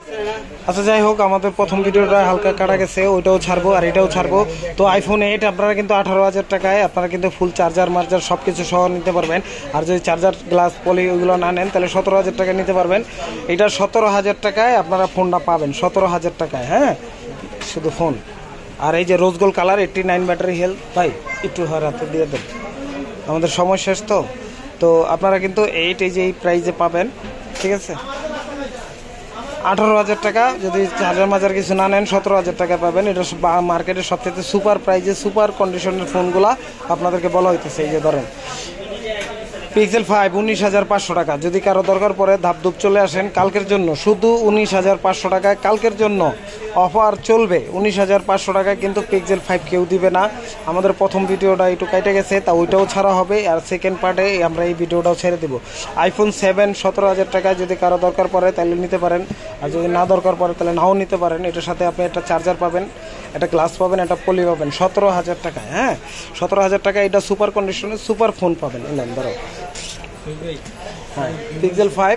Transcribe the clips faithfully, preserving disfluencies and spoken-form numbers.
আচ্ছা যাই হোক, আমাদের প্রথম ভিডিওটা হালকা কাটা গেছে, ওইটাও ছাড়বো আর এটাও ছাড়বো। তো আইফোন এইট আপনারা কিন্তু আঠারো হাজার টাকায় আপনারা কিন্তু ফুল চার্জার মার্জার সব কিছু সহ নিতে পারবেন। আর যদি চার্জার গ্লাস পলি ওইগুলো না নেন তাহলে সতেরো হাজার টাকায় নিতে পারবেন। এটা সতেরো হাজার টাকায় আপনারা ফোনটা পাবেন, সতেরো হাজার টাকায়। হ্যাঁ, শুধু ফোন। আর এই যে rose gold colour eighty nine battery health, ভাই একটু হাতে দিয়ে দেন, আমাদের সময় শেষ তো। তো আপনারা কিন্তু এইট এই যে এই প্রাইজে পাবেন, ঠিক আছে। আঠারো হাজার টাকা যদি চার্জার মাজার কিছু না নেন সতেরো হাজার টাকা পাবেন। এটা মার্কেটের সবথেকে সুপার প্রাইজে সুপার কন্ডিশনের ফোনগুলা আপনাদেরকে বলা হইতেছে। এই যে ধরেন পিক্সেল ফাইভ উনিশ হাজার পাঁচশো টাকা, যদি কারো দরকার পড়ে ধাপধুপ চলে আসেন কালকের জন্য, শুধু উনিশ হাজার পাঁচশো টাকায় কালকের জন্য অফার চলবে। উনিশ হাজার পাঁচশো টাকায় কিন্তু পিক্সেল ফাইভ কেউ দিবে না। আমাদের প্রথম ভিডিওটা একটু কেটে গেছে, তা ওইটাও ছাড়া হবে, আর সেকেন্ড পার্টে আমরা এই ভিডিওটাও ছেড়ে দেবো। আইফোন সেভেন সতেরো হাজার টাকায় যদি কারো দরকার পড়ে তাহলে নিতে পারেন, আর যদি না দরকার পড়ে তাহলে নাও নিতে পারেন। এটার সাথে আপনি একটা চার্জার পাবেন, একটা গ্লাস পাবেন, একটা পলি পাবেন, সতেরো হাজার টাকায়। হ্যাঁ, সতেরো হাজার টাকায় এটা সুপার কন্ডিশনের সুপার ফোন পাবেন। এলেন ধরো, হ্যাঁ পিক্সেল ফাইভ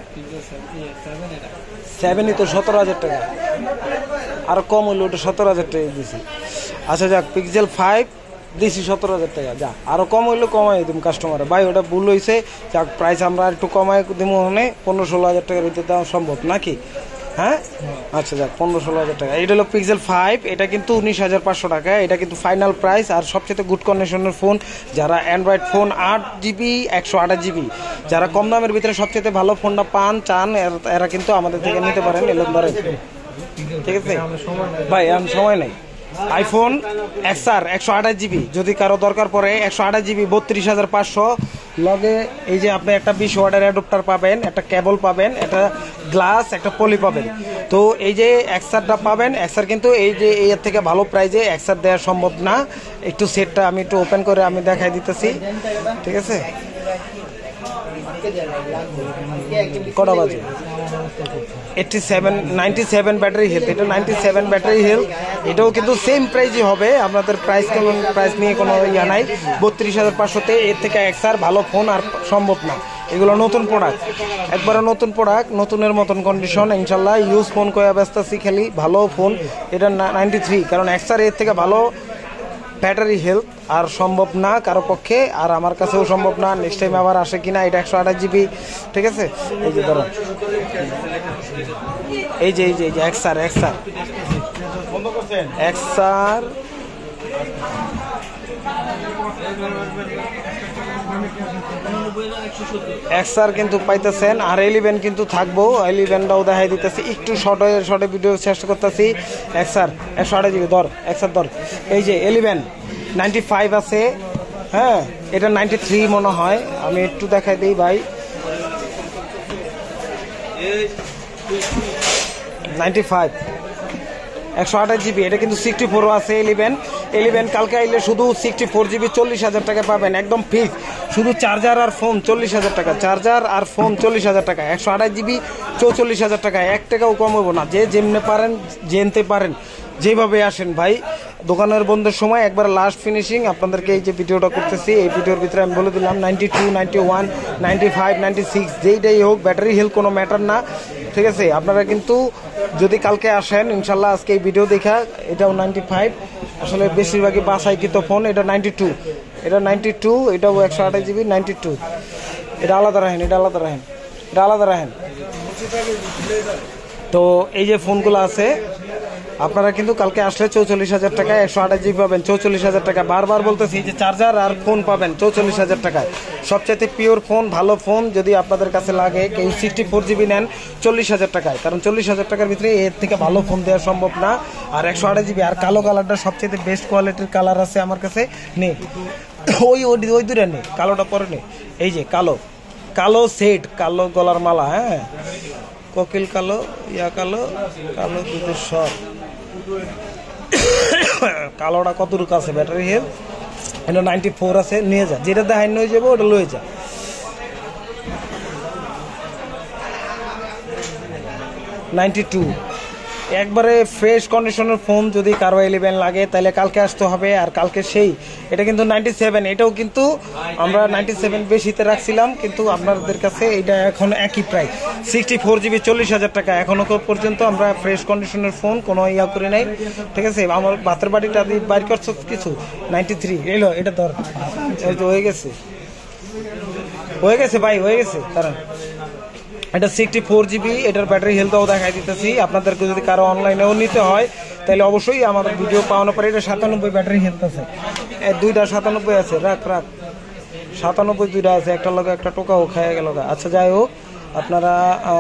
সেভেনই তো সতেরো হাজার টাকা, আরো কম হইলো, ওটা সতেরো হাজার টাকা দিছি। আচ্ছা যাক, পিক্সেল ফাইভ দিছি সতেরো হাজার টাকা, যা আরো কম হইলো কমাই দিম কাস্টমারে। ভাই ওটা ভুল হয়েছে, যাক প্রাইস আমরা একটু কমাই দিব, মানে পনেরো ষোলো হাজার টাকার ভিতরে দেওয়া সম্ভব নাকি? হ্যাঁ, আচ্ছা যাক, পনেরো ষোলো হাজার টাকা। এটা হলো পিক্সেল ফাইভ, এটা কিন্তু উনিশ হাজার পাঁচশো টাকা, এটা কিন্তু ফাইনাল প্রাইস। আর সবচেয়ে গুড কন্ডিশনের ফোন, যারা অ্যান্ড্রয়েড ফোন আট জিবি একশো আঠাশ জিবি যারা কম দামের ভিতরে সবচেয়ে ভালো ফোনটা পান চান, এরা কিন্তু আমাদের থেকে নিতে পারেন। এলন ধরেন, ঠিক আছে ভাই, এখন সময় নেই। আইফোন এক্সআর একশো আঠাশ জিবি যদি কারো দরকার পড়ে, একশো আঠাশ জিবি বত্রিশ হাজার পাঁচশো লগে এই যে আপনি একটা বিশ ওয়াটের অ্যাডাপ্টার পাবেন, একটা কেবল পাবেন, একটা গ্লাস, একটা পলি পাবেন। তো এই যে এক্সআরটা পাবেন, এক্সআর কিন্তু এই যে এর থেকে ভালো প্রাইজে এক্সআর দেওয়া সম্ভব না। একটু সেটটা আমি একটু ওপেন করে আমি দেখাই দিতেছি, ঠিক আছে। কটা বাজে? Eighty seven ninety seven battery health, এটা নাইনটি সেভেন ব্যাটারি হেলথ, এটাও কিন্তু সেম প্রাইজই হবে। আপনাদের প্রাইস কেমন, প্রাইস নিয়ে কোনো ইয়া নাই। বত্রিশ হাজার পাঁচশোতে এর থেকে এক্সআর ভালো ফোন আর সম্ভব না। এগুলো নতুন প্রোডাক্ট, একবারে নতুন প্রোডাক্ট, নতুনের মতন কন্ডিশন, ইনশাল্লাহ ইউজ ফোন কয়ে ব্যস্ত আছি খালি, ভালো ফোন। এটা নাইনটি থ্রি, কারণ এক্সআর এর থেকে ভালো ব্যাটারি হেলথ আর সম্ভব না কারো পক্ষে, আর আমার কাছেও সম্ভব না। নেক্সট টাইম আবার আসে কিনা। এটা একশো আঠাশ জিবি, ঠিক আছে। এই যে ধরো, এই যে এই যে এই যে এক্সআর এক্সআর এক্সআর এক্সআর কিন্তু পাইতেছেন। আর ইলেভেন কিন্তু থাকবো, ইলেভেনটাও দেখাই দিতেছি, একটু শর্টে শর্টে ভিডিও চেষ্টা করতেছি। এক্সআর একশো আঠাশ জিবি ধর, এক্সআর ধর, এই যে ইলেভেন নাইনটি ফাইভ আছে। হ্যাঁ, এটা নাইনটি থ্রি মনে হয়, আমি একটু দেখাই দিই ভাই। নাইনটি ফাইভ একশো আঠাশ জিবি, এটা কিন্তু সিক্সটি ফোরও আছে। ইলেভেন ইলেভেন কালকে আইলে শুধু সিক্সটি ফোর জিবি চল্লিশ হাজার টাকা পাবেন, একদম ফিক্স। শুধু চার্জার আর ফোন চল্লিশ হাজার টাকা, চার্জার আর ফোন চল্লিশ হাজার টাকা, একশো আঠাশ জিবি চৌচল্লিশ হাজার টাকা, এক টাকাও কম হবো না। যে যেমনে পারেন জেনতে পারেন, যেভাবে আসেন ভাই। দোকানের বন্ধের সময় একবার লাস্ট ফিনিশিং আপনাদেরকে এই যে ভিডিওটা করতেছি, এই ভিডিওর ভিতরে আমি বলে দিলাম ninety two ninety one ninety five ninety six যেইটাই হোক, ব্যাটারি হেলথ কোনো ম্যাটার না, ঠিক আছে। আপনারা কিন্তু যদি কালকে আসেন ইনশাল্লাহ, আজকে এই ভিডিও দেখা, এটাও নাইনটি ফাইভ, আসলে বেশিরভাগই বাসাইকৃত ফোন। এটা নাইনটি টু, এটা নাইনটি টু, এটাও একশো আঠাশ জিবি নাইনটি টু। এটা আলাদা রাখেন, এটা আলাদা রাখেন, এটা আলাদা রাখেন। তো এই যে ফোনগুলো আছে আপনারা কিন্তু কালকে আসলে চৌচল্লিশ হাজার টাকায় একশো আঠাশ জিবি পাবেন, চৌচল্লিশ হাজার টাকা। বারবার বলতেছি যে চার্জার আর ফোন পাবেন চৌচল্লিশ হাজার টাকায়, সবচাইতে পিওর ফোন, ভালো ফোন। যদি আপনাদের কাছে লাগে কেউ সিক্সটি ফোর জিবি নেন চল্লিশ হাজার টাকায়, কারণ চল্লিশ হাজার টাকার ভিতরে এর থেকে ভালো ফোন দেওয়া সম্ভব না। আর একশো আঠাশ জিবি, আর কালো কালারটা সবচেয়ে বেস্ট কোয়ালিটির কালার আছে আমার কাছে, নে ওই ওই দূরে নে, কালোটা পরে নে। এই যে কালো, কালো সেট, কালো গলার মালা, হ্যাঁ, কোকিল কালো, ইয়া কালো, কালো দুধের সর। কালোটা কতটুকু আছে ব্যাটারি হেলথ? এটা নাইনটি ফোর আছে, নিয়ে যা, যেটা দেখাই নিয়ে যাবো ওটা লয়ে যা। নাইনটি টু একবারে ফ্রেশ কন্ডিশনের ফোন যদি কারো ইলেভেন লাগে তাহলে কালকে আসতে হবে। আর কালকে সেই এটা কিন্তু নাইনটি সেভেন, এটাও কিন্তু আমরা নাইনটি সেভেন বেশিতে রাখছিলাম, কিন্তু আপনাদের কাছে এটা এখন একই প্রাইস সিক্সটি ফোর জিবি চল্লিশ হাজার টাকা। এখনো পর্যন্ত আমরা ফ্রেশ কন্ডিশনের ফোন কোনো ইয়া করে নাই, ঠিক আছে। আমার বাতের বাড়িটা দিয়ে বাইর করছো কিছু নাইনটি থ্রি এলো, এটা ধর হয়ে গেছে হয়ে গেছে ভাই হয়ে গেছে। কারণ এটা সিক্সটি ফোর জিবি, এটার ব্যাটারি হেলথও দেখাই দিতেছি আপনাদেরকে। যদি কারো অনলাইনেও নিতে হয় তাহলে অবশ্যই আমাদের ভিডিও পাওয়ানোর পরে এটা সাতানব্বই ব্যাটারি হেলথ আছে, দুইটা সাতানব্বই আছে, রাখ রাখ সাতানব্বই দুইটা আছে, একটা লোক একটা টোকাও খায় গেল। আচ্ছা যাই হোক, আপনারা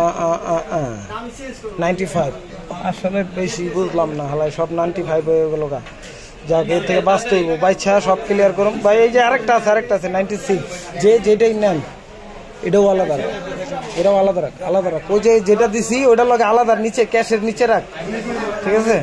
নাইনটি ফাইভ আসলে বেশি বুঝলাম না, হালাই সব নাইনটি ফাইভ হয়ে গেল গা। যাকে এর থেকে বাঁচতে হইব, বাইছা সব ক্লিয়ার করুন ভাই। এই যে আরেকটা আছে আরেকটা আছে নাইনটি সিক্স, যে যেটাই নেন এটাও আলাদা রাখ, এটাও আলাদা রাখ আলাদা রাখ। ওই যে যেটা দিছি ওইটার লগে আলাদা নিচে ক্যাশের নিচে রাখ, ঠিক আছে।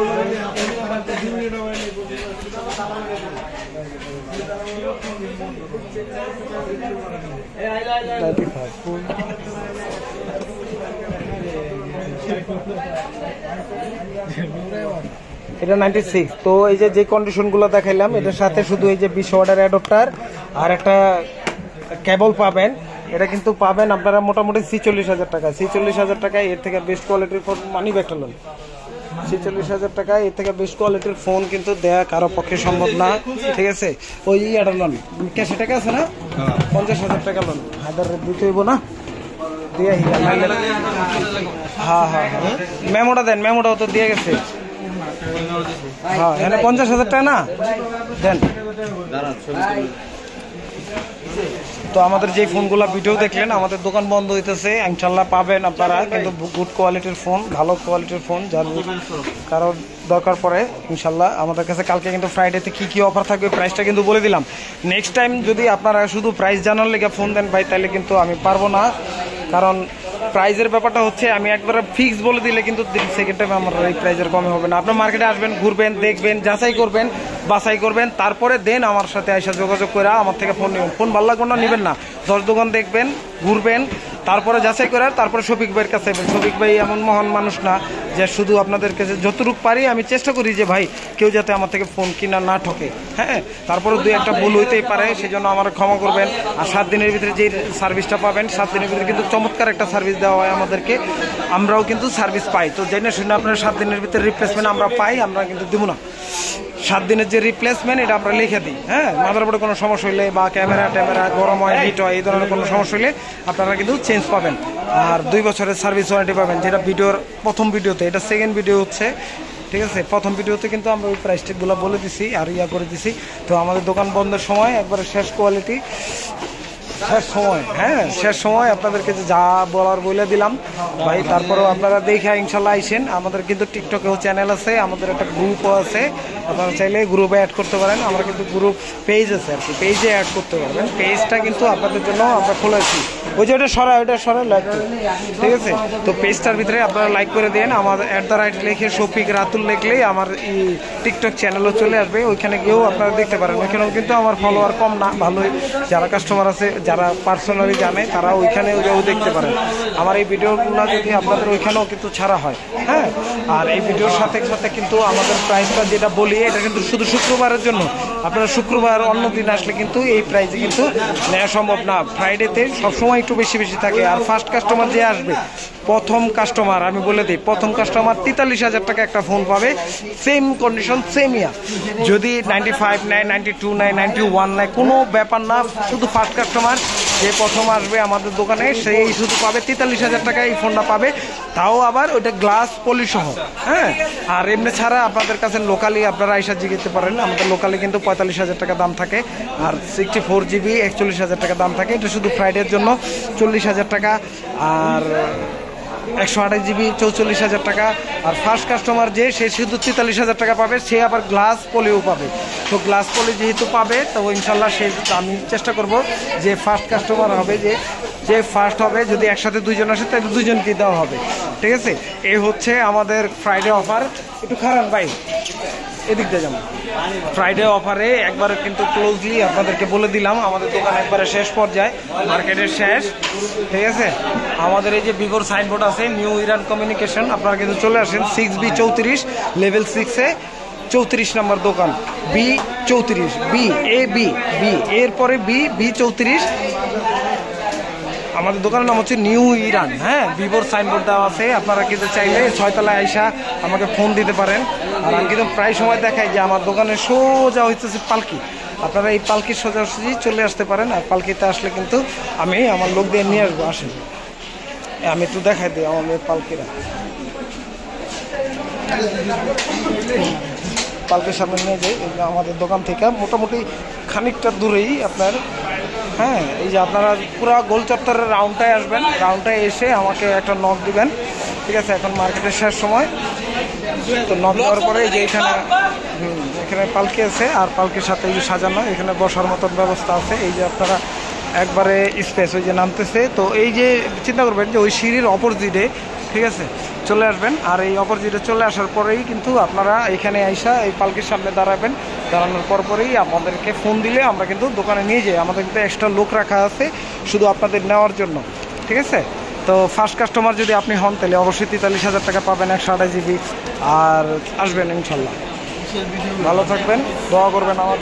এটা নাইনটি সিক্স। তো এই যে যে কন্ডিশনগুলো দেখাইলাম এটার সাথে শুধু এই যে বিশ ওয়াটের অ্যাডাপ্টার আর একটা কেবল পাবেন। এটা কিন্তু পাবেন আপনারা মোটামুটি ছিচল্লিশ হাজার টাকা ছিচল্লিশ হাজার টাকায় এর থেকে বেস্ট কোয়ালিটির ফোন মানি ব্যাকটা লোন। ছিচল্লিশ হাজার টাকায় এর থেকে বেস্ট কোয়ালিটির ফোন কিন্তু দেয়া কারো পক্ষে সম্ভব না, ঠিক আছে। ওই ইয়াটা লোন ক্যাশে টাকা আছে না, পঞ্চাশ হাজার টাকা লোন হাজার দিতে হইব না দিয়ে। হ্যাঁ হ্যাঁ হ্যাঁ মেমোটা দেন, মেমোটাও তো দিয়ে গেছে। হ্যাঁ এখানে পঞ্চাশ হাজার টাকা না দেন। তো আমাদের যে ফোনগুলো ভিডিও দেখলেন, আমাদের দোকান বন্ধ হইতেছে, ইনশাল্লাহ পাবেন আপনারা কিন্তু গুড কোয়ালিটির ফোন, ভালো কোয়ালিটির ফোন। যার কারোর দরকার পড়ে ইনশাল্লাহ আমাদের কাছে কালকে কিন্তু ফ্রাইডেতে কী কী অফার থাকবে প্রাইসটা কিন্তু বলে দিলাম। নেক্সট টাইম যদি আপনারা শুধু প্রাইস জানার লেগে ফোন দেন ভাই, তাহলে কিন্তু আমি পারবো না। কারণ প্রাইজের ব্যাপারটা হচ্ছে আমি একবার ফিক্স বলে দিলে কিন্তু সেকেন্ড টাইম আমার এই প্রাইজের কমে হবে না। আপনার মার্কেটে আসবেন, ঘুরবেন, দেখবেন, যাচাই করবেন, বাছাই করবেন, তারপরে দেন আমার সাথে এসে যোগাযোগ করে আমার থেকে ফোন নেবেন। ফোন ভালো লাগবে না নেবেন না, দশ দোকান দেখবেন, ঘুরবেন, তারপরে যাচাই করে তারপরে শফিক ভাইয়ের কাছে। শফিক ভাই এমন মহান মানুষ না যে শুধু আপনাদের কাছে, যতটুকু পারি আমি চেষ্টা করি যে ভাই কেউ যাতে আমার থেকে ফোন কিনা না ঠকে। হ্যাঁ তারপরে দুই একটা ভুল হইতেই পারে, সেই জন্য আমার ক্ষমা করবেন। আর সাত দিনের ভিতরে যে সার্ভিসটা পাবেন, সাত দিনের ভিতরে কিন্তু চমৎকার একটা সার্ভিস দেওয়া হয় আমাদেরকে, আমরাও কিন্তু সার্ভিস পাই। তো জেনে শুনে আপনার সাত দিনের ভিতরে রিপ্লেসমেন্ট আমরা পাই, আমরা কিন্তু দিব না। সাত দিনের যে রিপ্লেসমেন্ট এটা আমরা লিখে দিই। হ্যাঁ মাদারবোর্ডে কোনো সমস্যা হইলে বা ক্যামেরা ট্যামেরা গরম হয়, হিট হয়, এই ধরনের কোনো সমস্যা হইলে আপনারা কিন্তু চেঞ্জ পাবেন। আর দুই বছরের সার্ভিস ওয়ারেন্টি পাবেন, যেটা ভিডিওর প্রথম ভিডিওতে, এটা সেকেন্ড ভিডিও হচ্ছে, ঠিক আছে। প্রথম ভিডিওতে কিন্তু আমরা ওই প্রাইসটিকগুলো বলে দিছি আর ইয়া করে দিছি। তো আমাদের দোকান বন্ধের সময় একবারে শেষ কোয়ালিটি, শেষ সময়, হ্যাঁ শেষ সময় আপনাদেরকে যা বলার বলে দিলাম ভাই। তারপরেও আপনারা দেখে ইনশাল্লাহ আইসেন। আমাদের কিন্তু টিকটকেও চ্যানেল আছে, আমাদের একটা গ্রুপও আছে, আপনারা চাইলে গ্রুপে অ্যাড করতে পারেন। আমরা কিন্তু গ্রুপ পেজ আছে আর কি, পেজে অ্যাড করতে পারবেন। পেজটা কিন্তু আপনাদের জন্য আমরা খুলেছি, ওই যে ওটা সরাই ওটা সরাই লাইক, ঠিক আছে। তো পেজটার ভিতরে আপনারা লাইক করে দেন, আমার অ্যাট দ্য রাইট লিখে শফিক রাতুল লিখলেই আমার এই টিকটক চ্যানেলও চলে আসবে, ওইখানে গিয়েও আপনারা দেখতে পারেন। ওইখানেও কিন্তু আমার ফলোয়ার কম না, ভালোই যারা কাস্টমার আছে, যারা পার্সোনালি জানে, তারা ওইখানেও গিয়েও দেখতে পারেন। আমার এই ভিডিওগুলো যদি আপনাদের ওইখানেও কিন্তু ছাড়া হয়, হ্যাঁ। আর এই ভিডিওর সাথে সাথে কিন্তু আমাদের প্রাইসটা যেটা বলি, এটা কিন্তু শুধু শুক্রবারের জন্য। আপনারা শুক্রবার অন্য দিন আসলে কিন্তু এই প্রাইসে কিন্তু নেওয়া সম্ভব না। ফ্রাইডেতে সবসময় একটু বেশি বেশি থাকে। আর ফার্স্ট কাস্টমার যে আসবে, প্রথম কাস্টমার আমি বলে দিই, প্রথম কাস্টমার তেতাল্লিশ হাজার টাকা একটা ফোন পাবে, সেম কন্ডিশন সেম ইয়া। যদি নাইনটি ফাইভ নেয়, নাইনটি টু নেয়, নাইনটি ওয়ান নেয়, কোনো ব্যাপার না। শুধু ফার্স্ট কাস্টমার যে প্রথম আসবে আমাদের দোকানে, সেই শুধু পাবে তেতাল্লিশ হাজার টাকায় এই ফোনটা পাবে, তাও আবার ওইটা গ্লাস পলি সহ। হ্যাঁ আর এমনি ছাড়া আপনাদের কাছে লোকালি আপনারা আইসা জিগাতে পারেন, আমাদের লোকালি কিন্তু পঁয়তাল্লিশ হাজার টাকা দাম থাকে। আর সিক্সটি ফোর জিবি একচল্লিশ হাজার টাকা দাম থাকে। এটা শুধু ফ্রাইডের জন্য চল্লিশ হাজার টাকা, আর একশো আঠাশ জিবি চৌচল্লিশ হাজার টাকা। আর ফার্স্ট কাস্টমার যে, সে শুধু তেতাল্লিশ হাজার টাকা পাবে, সে আবার গ্লাস পলিও পাবে। তো গ্লাস পলি যেহেতু পাবে, তো ইনশাল্লাহ সে, আমি চেষ্টা করব যে ফার্স্ট কাস্টমার হবে যে যে ফার্স্ট হবে, যদি একসাথে দুইজন আসে তাহলে দুইজনকে দেওয়া হবে, ঠিক আছে। এই হচ্ছে আমাদের ফ্রাইডে অফার। একটু খারাপ ভাই, এদিক দিয়ে যাবো। ফ্রাইডে অফারে একবারে কিন্তু ক্লোজলি আপনাদেরকে বলে দিলাম, আমাদের দোকান একবারে শেষ পর্যায়ে, মার্কেটের শেষ, ঠিক আছে। আমাদের এই যে বিগোর সাইনবোর্ড আছে নিউ ইরান কমিউনিকেশন, আপনারা কিন্তু চলে আসেন সিক্স বি চৌত্রিশ লেভেল সিক্সে, চৌত্রিশ নম্বর দোকান, বি চৌত্রিশ, বি এ বি বি এরপরে বি বি চৌত্রিশ। আমাদের দোকানের নাম হচ্ছে নিউ ইরান, হ্যাঁ, ভিভোর সাইনবোর্ড দেওয়া আছে। আপনারা কিন্তু চাইলে ছয়তলায় আইসা আমাকে ফোন দিতে পারেন। আর আমি কিন্তু প্রায় সময় দেখাই যে আমার দোকানে সোজা হইতেছে পালকি, আপনারা এই পালকির সোজাসুজি চলে আসতে পারেন। আর পালকিতে আসলে কিন্তু আমি আমার লোক দিয়ে নিয়ে আসবো, আসেন আমি একটু দেখাই দিই আমাদের পালকিরা। পালকির সামনে নিয়ে যাই, আমাদের দোকান থেকে মোটামুটি খানিকটা দূরেই আপনার, হ্যাঁ। এই যে আপনারা পুরো গোল চত্বরের রাউন্ডটায় আসবেন, রাউন্ডটায় এসে আমাকে একটা নক দিবেন, ঠিক আছে। এখন মার্কেটের শেষ সময়, তো নক দেওয়ার পরে যে এখানে এখানে পালকি আছে, আর পালকির সাথে এই যে সাজানো, এখানে বসার মতন ব্যবস্থা আছে। এই যে আপনারা একবারে স্পেস, ওই যে নামতেছে, তো এই যে চিন্তা করবেন যে ওই সিঁড়ির অপোজিটে, ঠিক আছে, চলে আসবেন। আর এই অপোজিটে চলে আসার পরেই কিন্তু আপনারা এখানে আইসা এই পালকির সামনে দাঁড়াবেন, দাঁড়ানোর পর পরেই আমাদেরকে ফোন দিলে আমরা কিন্তু দোকানে নিয়ে যাই। আমাদের কিন্তু এক্সট্রা লোক রাখা আছে শুধু আপনাদের নেওয়ার জন্য, ঠিক আছে। তো ফার্স্ট কাস্টমার যদি আপনি হন তাহলে অবশ্যই তেতাল্লিশ হাজার টাকা পাবেন, একশো আঠাশ জিবি। আর আসবেন ইনশাল্লাহ, ভালো থাকবেন, দোয়া করবেন আমার।